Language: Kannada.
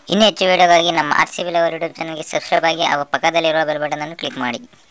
ಇನ್ನೂ ಹೆಚ್ಚು ವಿಡಿಯೋಗಾಗಿ ನಮ್ಮ RCB ಲವರ್ ಯೂಟ್ಯೂಬ್ ಚಾನಲ್ಗೆ ಸಬ್ಸ್ಕ್ರೈಬ್ ಆಗಿ ಹಾಗೂ ಪಕ್ಕದಲ್ಲಿರುವ ಬೆಲ್ ಬಟನ್ ಅನ್ನು ಕ್ಲಿಕ್ ಮಾಡಿ.